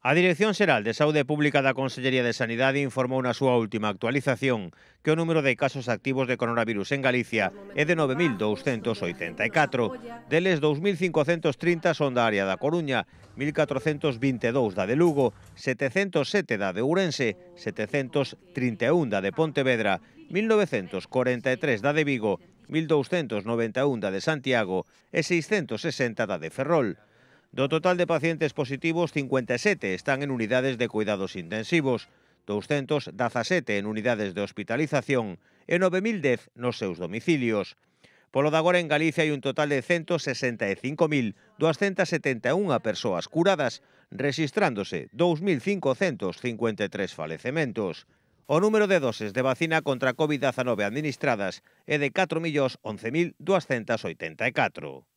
A Dirección Xeral de Saúde Pública da Consellería de Sanidade informou na súa última actualización que o número de casos activos de coronavirus en Galicia é de 9.284. Deles, 2.530 son da área da Coruña, 1.422 da de Lugo, 707 da de Ourense, 731 da de Pontevedra, 1.943 da de Vigo, 1.291 da de Santiago e 660 da de Ferrol. Do total de pacientes positivos, 57 están en unidades de cuidados intensivos, 217 en unidades de hospitalización e 9.010 nos seus domicilios. Polo de agora en Galicia hai un total de 165.271 persoas curadas, rexistrándose 2.553 falecementos. O número de doses de vacina contra a COVID-19 administradas é de 4.011.284.